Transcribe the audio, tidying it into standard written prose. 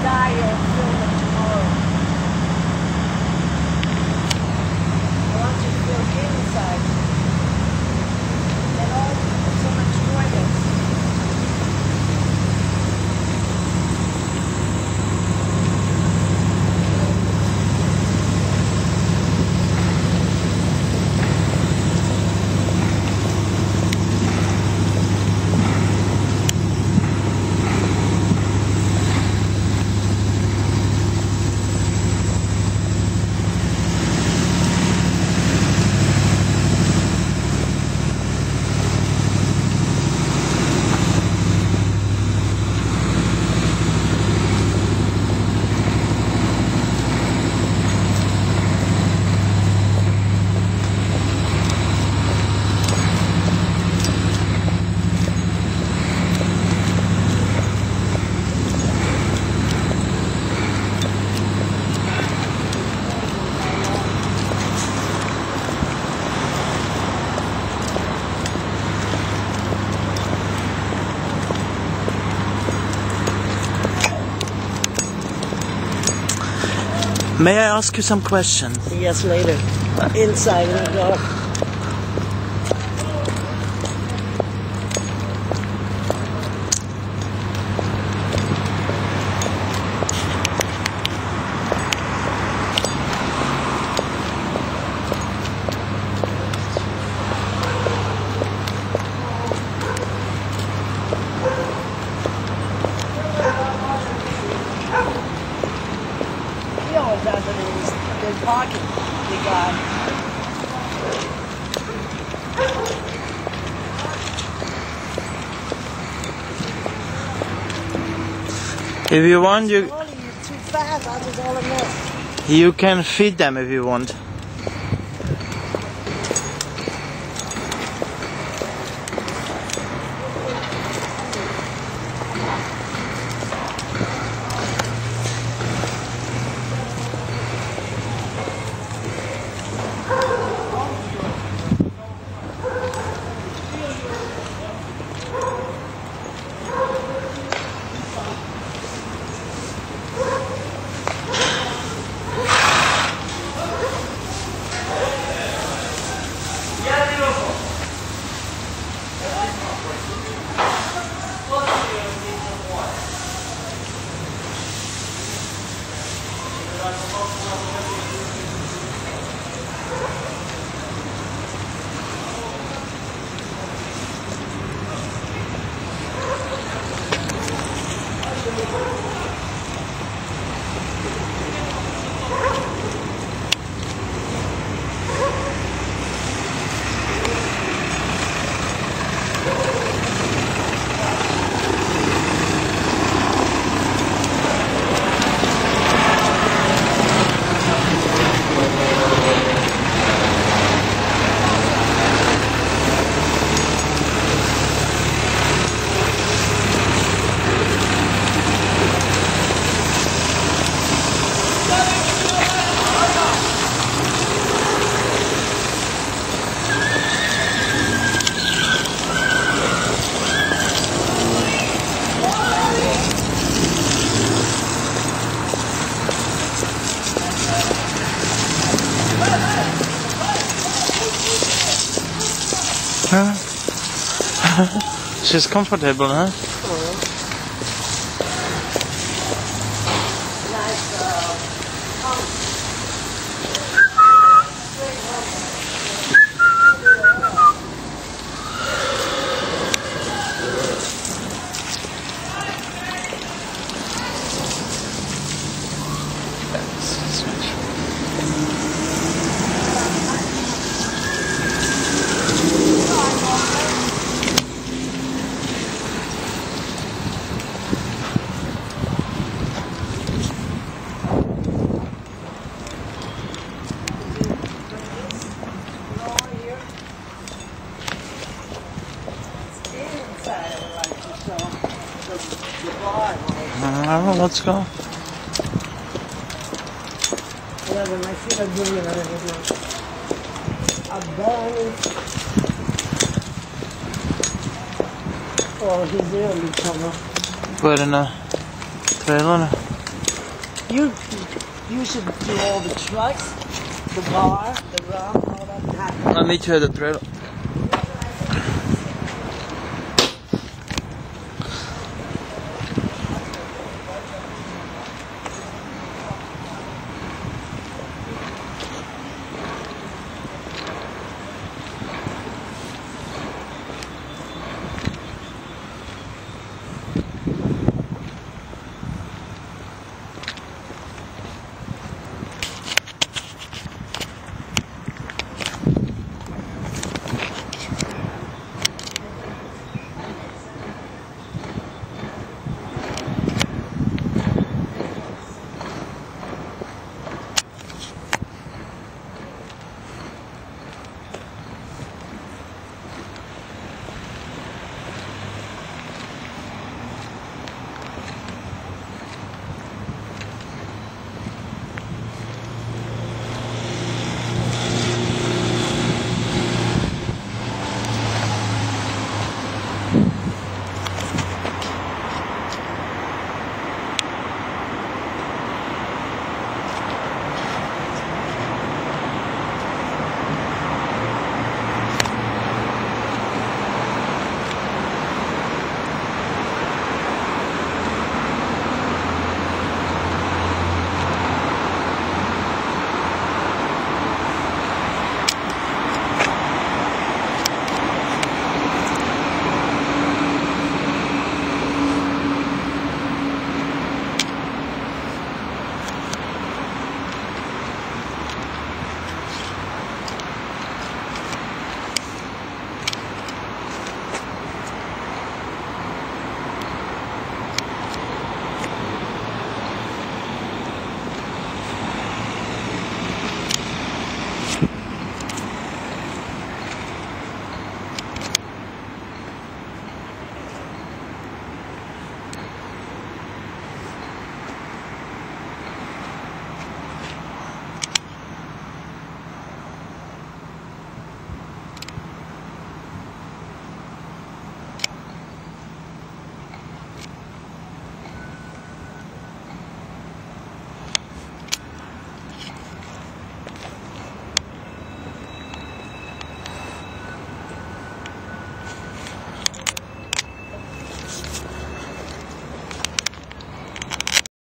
die, you'll film it tomorrow. I want you to feel inside. And all so much joy. May I ask you some questions? Yes, later. Inside in the dark. He always has it in his pocket, the guy. If you want, You're too fast, I was all enough. you can feed them if you want. She's comfortable, huh? Let's go. Yeah, but my feet are bleeding out of his mouth. Oh, he's really coming. Går den trailer nu? you should do all the trucks, the bar, the rum, all that. I'll meet you at the trailer.